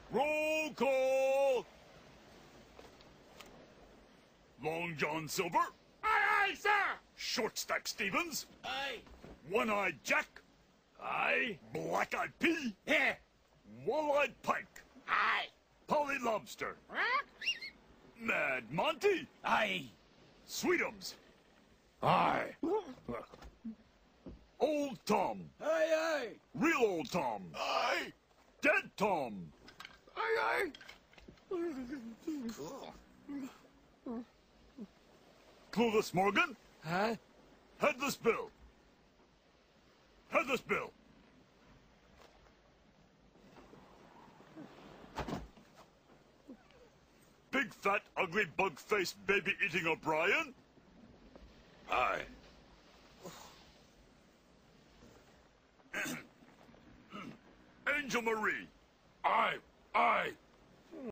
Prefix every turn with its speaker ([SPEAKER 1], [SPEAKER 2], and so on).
[SPEAKER 1] Roll call! Long John Silver.
[SPEAKER 2] Aye, aye, sir!
[SPEAKER 1] Short Stack Stevens.
[SPEAKER 2] Aye.
[SPEAKER 1] One-Eyed Jack.
[SPEAKER 2] Aye.
[SPEAKER 1] Black-Eyed Pea.
[SPEAKER 2] Yeah.
[SPEAKER 1] Wall-Eyed Pike.
[SPEAKER 2] Aye.
[SPEAKER 1] Polly Lobster. Mad Monty.
[SPEAKER 2] Aye.
[SPEAKER 1] Sweetums.
[SPEAKER 2] Aye.
[SPEAKER 1] Old Tom.
[SPEAKER 2] Aye, aye.
[SPEAKER 1] Real Old Tom.
[SPEAKER 2] Aye.
[SPEAKER 1] Dead Tom.
[SPEAKER 2] Aye,
[SPEAKER 1] Clueless Morgan.
[SPEAKER 2] aye. Huh?
[SPEAKER 1] Headless Bill. Headless Bill. Big fat ugly bug-faced baby-eating O'Brien.
[SPEAKER 2] Aye.
[SPEAKER 1] Angel Marie.
[SPEAKER 2] Aye. Aye.